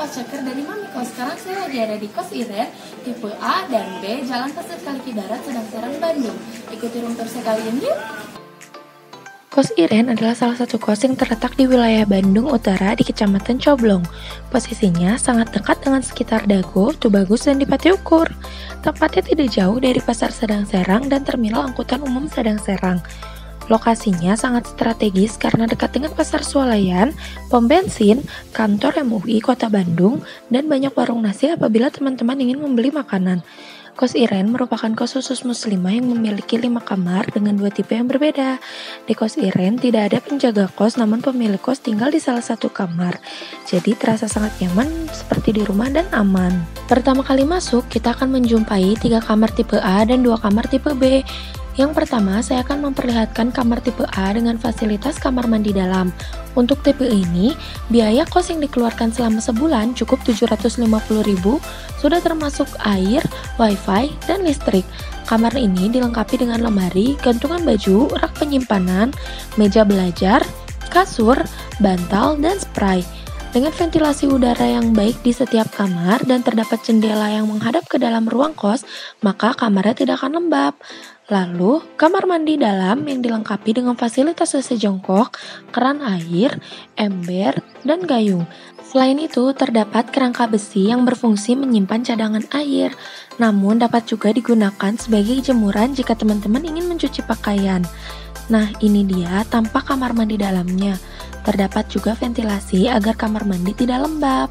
Checker dari Mami Kos. Sekarang saya lagi ada di Kos Iren, tipe A dan B, Jalan Pasir Kaliki Darat, Sedang Serang, Bandung. Ikuti room tour saya kali ini yuk! Kos Iren adalah salah satu kos yang terletak di wilayah Bandung Utara di Kecamatan Coblong. Posisinya sangat dekat dengan sekitar Dago, Tubagus, dan Dipati Ukur. Tempatnya tidak jauh dari Pasar Sedang Serang dan Terminal Angkutan Umum Sedang Serang. Lokasinya sangat strategis karena dekat dengan Pasar Swalayan, pom bensin, kantor MUI Kota Bandung, dan banyak warung nasi apabila teman-teman ingin membeli makanan. Kos Iren merupakan kos khusus muslimah yang memiliki 5 kamar dengan 2 tipe yang berbeda. Di Kos Iren tidak ada penjaga kos, namun pemilik kos tinggal di salah satu kamar. Jadi terasa sangat nyaman seperti di rumah dan aman. Pertama kali masuk, kita akan menjumpai 3 kamar tipe A dan 2 kamar tipe B. Yang pertama, saya akan memperlihatkan kamar tipe A dengan fasilitas kamar mandi dalam. Untuk tipe ini, biaya kos yang dikeluarkan selama sebulan cukup Rp750.000, sudah termasuk air, wifi, dan listrik. Kamar ini dilengkapi dengan lemari, gantungan baju, rak penyimpanan, meja belajar, kasur, bantal, dan spray. Dengan ventilasi udara yang baik di setiap kamar dan terdapat jendela yang menghadap ke dalam ruang kos, maka kamarnya tidak akan lembab. Lalu, kamar mandi dalam yang dilengkapi dengan fasilitas WC jongkok, keran air, ember, dan gayung. Selain itu, terdapat kerangka besi yang berfungsi menyimpan cadangan air, namun dapat juga digunakan sebagai jemuran jika teman-teman ingin mencuci pakaian. Nah, ini dia tampak kamar mandi dalamnya. Terdapat juga ventilasi agar kamar mandi tidak lembab.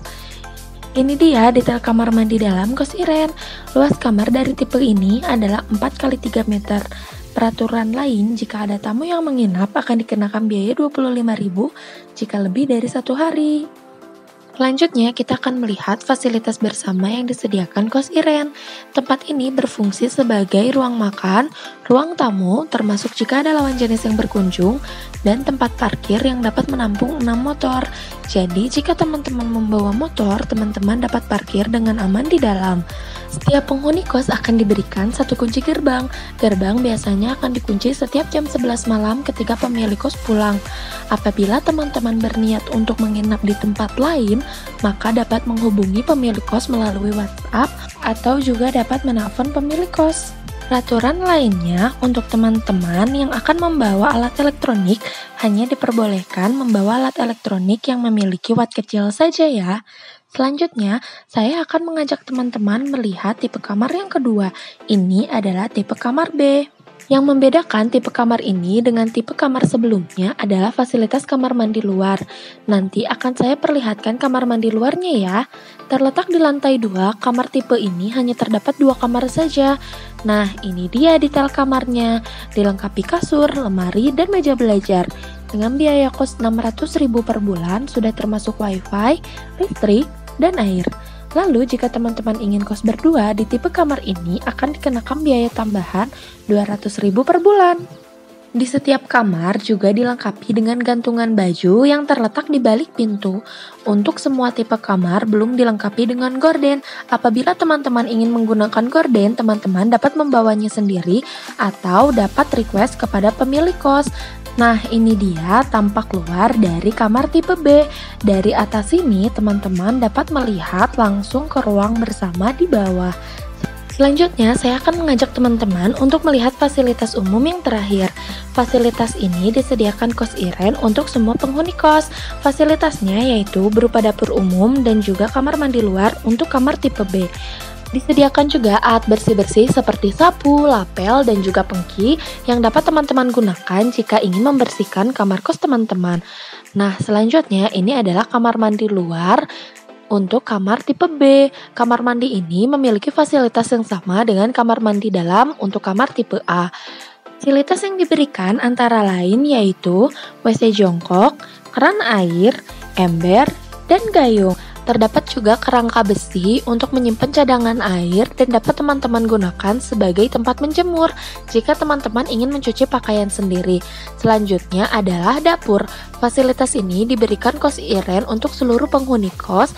Ini dia detail kamar mandi dalam Kos Iren. Luas kamar dari tipe ini adalah 4x3 meter. Peraturan lain, jika ada tamu yang menginap akan dikenakan biaya Rp25.000 jika lebih dari 1 hari. Selanjutnya, kita akan melihat fasilitas bersama yang disediakan Kos Iren. Tempat ini berfungsi sebagai ruang makan, ruang tamu, termasuk jika ada lawan jenis yang berkunjung, dan tempat parkir yang dapat menampung 6 motor. Jadi, jika teman-teman membawa motor, teman-teman dapat parkir dengan aman di dalam. Setiap penghuni kos akan diberikan 1 kunci gerbang. Gerbang biasanya akan dikunci setiap jam 11 malam ketika pemilik kos pulang. Apabila teman-teman berniat untuk menginap di tempat lain, maka dapat menghubungi pemilik kos melalui WhatsApp atau juga dapat menelpon pemilik kos. Peraturan lainnya, untuk teman-teman yang akan membawa alat elektronik, hanya diperbolehkan membawa alat elektronik yang memiliki watt kecil saja ya. Selanjutnya, saya akan mengajak teman-teman melihat tipe kamar yang kedua. Ini adalah tipe kamar B. Yang membedakan tipe kamar ini dengan tipe kamar sebelumnya adalah fasilitas kamar mandi luar. Nanti akan saya perlihatkan kamar mandi luarnya ya. Terletak di lantai 2, kamar tipe ini hanya terdapat 2 kamar saja. Nah, ini dia detail kamarnya. Dilengkapi kasur, lemari, dan meja belajar. Dengan biaya kos Rp600.000 per bulan, sudah termasuk wifi, listrik, dan air. Lalu, jika teman-teman ingin kos berdua, di tipe kamar ini akan dikenakan biaya tambahan Rp200.000 per bulan. Di setiap kamar juga dilengkapi dengan gantungan baju yang terletak di balik pintu. Untuk semua tipe kamar belum dilengkapi dengan gorden. Apabila teman-teman ingin menggunakan gorden, teman-teman dapat membawanya sendiri atau dapat request kepada pemilik kos. Nah, ini dia tampak luar dari kamar tipe B. Dari atas sini, teman-teman dapat melihat langsung ke ruang bersama di bawah. Selanjutnya, saya akan mengajak teman-teman untuk melihat fasilitas umum yang terakhir. Fasilitas ini disediakan Kos Iren untuk semua penghuni kos. Fasilitasnya yaitu berupa dapur umum dan juga kamar mandi luar untuk kamar tipe B. Disediakan juga alat bersih-bersih seperti sapu, lapel, dan juga pengki yang dapat teman-teman gunakan jika ingin membersihkan kamar kos teman-teman. Nah, selanjutnya ini adalah kamar mandi luar untuk kamar tipe B. Kamar mandi ini memiliki fasilitas yang sama dengan kamar mandi dalam untuk kamar tipe A. Fasilitas yang diberikan antara lain yaitu WC jongkok, keran air, ember, dan gayung. Terdapat juga kerangka besi untuk menyimpan cadangan air dan dapat teman-teman gunakan sebagai tempat menjemur jika teman-teman ingin mencuci pakaian sendiri. Selanjutnya adalah dapur. Fasilitas ini diberikan Kos Iren untuk seluruh penghuni kos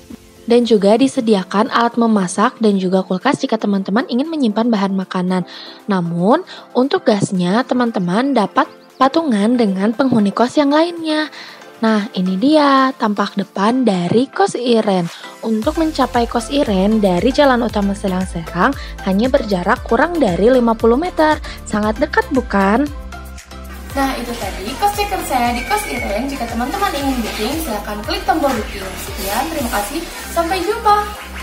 dan juga disediakan alat memasak dan juga kulkas jika teman-teman ingin menyimpan bahan makanan. Namun, untuk gasnya teman-teman dapat patungan dengan penghuni kos yang lainnya. Nah, ini dia tampak depan dari Kos Iren. Untuk mencapai kos Iren dari jalan utama Selang-Serang hanya berjarak kurang dari 50 meter. Sangat dekat bukan? Nah, itu tadi cost checker saya di kos Iren. Jika teman-teman ingin booking, silahkan klik tombol booking. Sekian, terima kasih. Sampai jumpa.